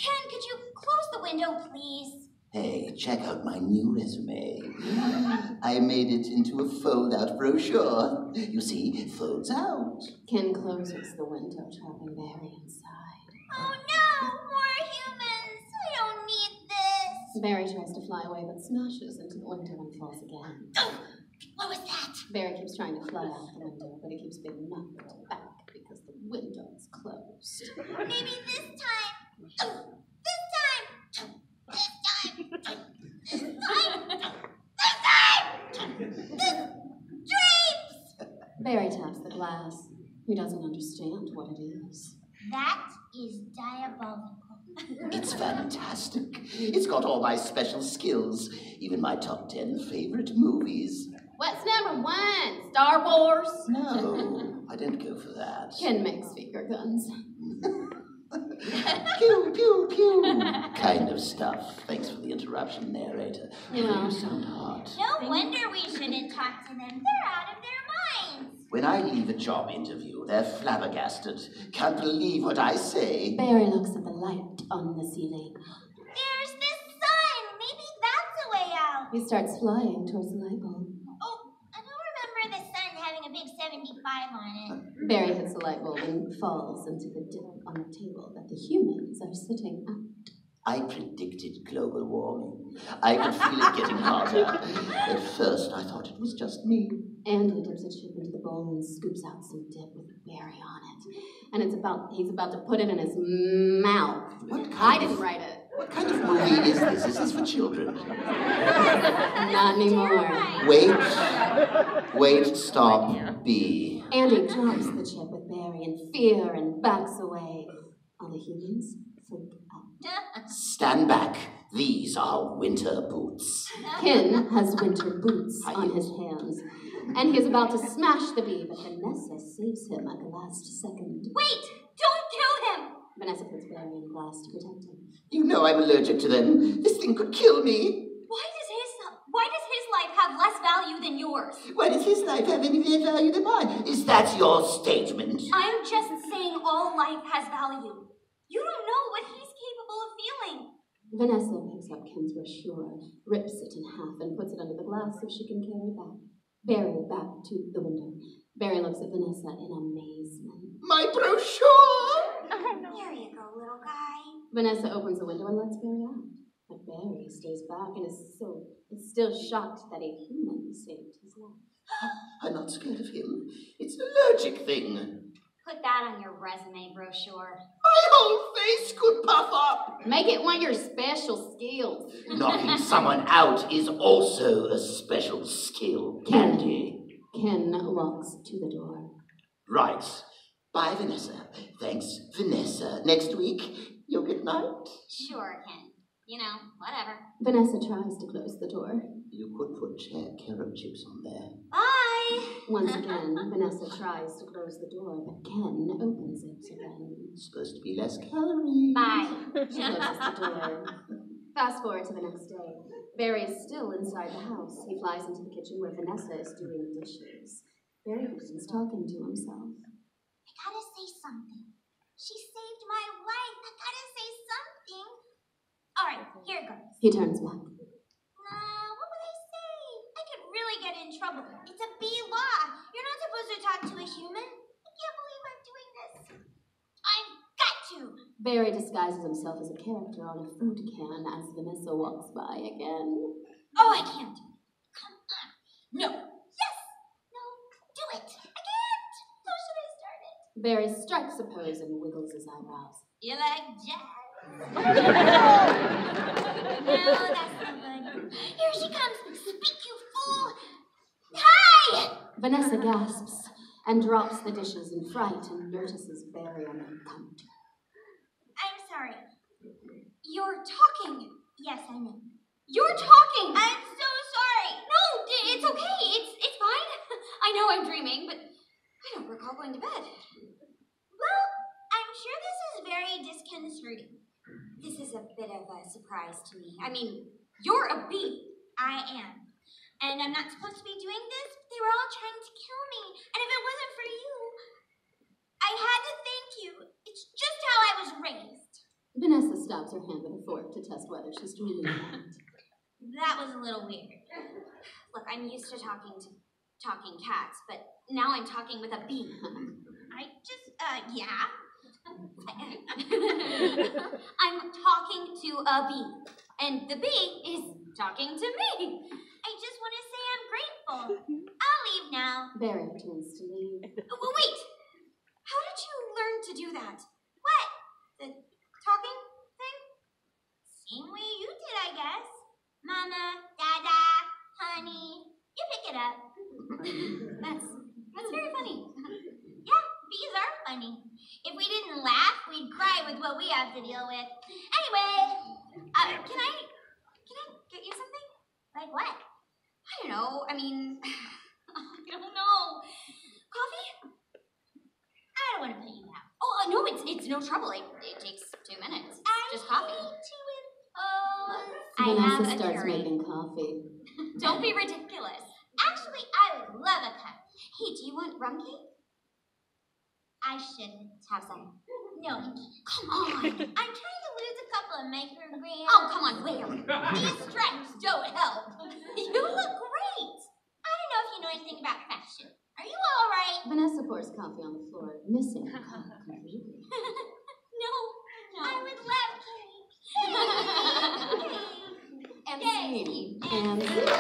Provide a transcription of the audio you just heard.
Ken, could you close the window, please? Hey, check out my new resume. I made it into a fold-out brochure. You see, it folds out. Ken closes the window, trapping Barry inside. Oh no! More humans! I don't need this! Barry tries to fly away, but smashes into the window and falls again. Oh! What was that? Barry keeps trying to fly out the window, but he keeps being knocked back because the window is closed. Maybe this time. This time. This time. This time. This drapes. Barry taps the glass. He doesn't understand what it is. That is diabolical. It's fantastic. It's got all my special skills, even my top 10 favorite movies. What's number 1? Star Wars? No, I didn't go for that. Ken makes finger guns. Pew, pew, pew. Kind of stuff. Thanks for the interruption, narrator. Yeah. You sound hot. No wonder we shouldn't talk to them. They're out of their minds. When I leave a job interview, they're flabbergasted. Can't believe what I say. Barry looks at the light on the ceiling. There's this sun. Maybe that's a way out. He starts flying towards the light bulb. Oh, I don't remember the sun having a big 75 on it. Barry hits the light bulb and falls into the dip on the table that the humans are sitting at. I predicted global warming. I could feel it getting hotter. At first, I thought it was just me. Andy dips a chip into the bowl and scoops out some dip with Barry on it. And he's about to put it in his mouth. I didn't write it. What kind of movie is this? Is this for children? Not anymore. Wait, stop, B. Andy drops the chip with Barry in fear and backs away. All the humans freak out. Stand back. These are winter boots. Ken has winter boots on his hands, and he is about to smash the bee, but Vanessa saves him at the last second. Wait! Don't kill him! Vanessa puts Barry in glass to protect him. You know I'm allergic to them. This thing could kill me. Why does his life have less value than yours? Why does his life have any more value than mine? Is that your statement? I'm just saying all life has value. You don't know what he's capable of feeling. Vanessa picks up Ken's brochure, rips it in half, and puts it under the glass so she can carry it back to the window. Barry looks at Vanessa in amazement. My brochure! Here you go, little guy. Vanessa opens the window and lets Barry out. But Barry stays back and is still shocked that a human saved his life. I'm not scared of him. It's an allergic thing. Put that on your resume brochure. My whole face could puff up. Make it one of your special skills. Knocking someone out is also a special skill, Candy. Ken walks to the door. Right. Bye, Vanessa. Thanks, Vanessa. Next week, you'll get night. Sure, Ken. You know, whatever. Vanessa tries to close the door. You could put carrot chips on there. Bye! Once again, Vanessa tries to close the door, but Ken opens it again. It's supposed to be less calories. Bye. She closes the door. Fast forward to the next day. Barry is still inside the house. He flies into the kitchen where Vanessa is doing dishes. Barry begins talking to himself. I gotta say something. She saved my life. I gotta say something. All right, here it goes. He turns back. What would I say? I could really get in trouble. It's a B law. You're not supposed to talk to a human. I can't believe I'm doing this. I've got to. Barry disguises himself as a character on a food can as Vanessa walks by again. Oh, I can't. Come on. No. Yes. No. Do it. I can't. How should I start it? Barry strikes a pose and wiggles his eyebrows. You like jazz? No, that's not good. Here she comes. Speak, you fool. Hi! Vanessa gasps and drops the dishes in fright and notices Barry on the counter. I'm sorry. You're talking. Yes, I know. You're talking. I'm so sorry. No, it's okay. It's fine. I know I'm dreaming, but I don't recall going to bed. Well, I'm sure this is very disconcerting. This is a bit of a surprise to me. I mean, you're a bee. I am. And I'm not supposed to be doing this. They were all trying to kill me. And if it wasn't for you, I had to thank you. It's just how I was raised. Vanessa stops her hand with a fork to test whether she's dreaming or not. That was a little weird. Look, I'm used to talking cats, but now I'm talking with a bee. Yeah. I'm talking to a bee, and the bee is talking to me. I just want to say I'm grateful. I'll leave now. Barry turns to leave. Well, wait. How did you learn to do that? What? The talking thing? Same way you did, I guess. Mama, Dada, honey, you pick it up. That's very funny. Yeah, bees are funny. If we didn't laugh, we'd cry with what we have to deal with. Anyway, can I get you something? Like what? I don't know. I mean, I don't know. Coffee? I don't want to put you out. Oh, no, it's no trouble. It takes 2 minutes. Just coffee. Vanessa starts making coffee. Don't be ridiculous. Actually, I would love a cup. Hey, do you want rum cake? I shouldn't have some. No, come on. I'm trying to lose a couple of micrograms. Oh, come on, where? These stripes don't help. You look great. I don't know if you know anything about fashion. Are you all right? Vanessa pours coffee on the floor, missing the cup completely. No. I would love cake. And scene. And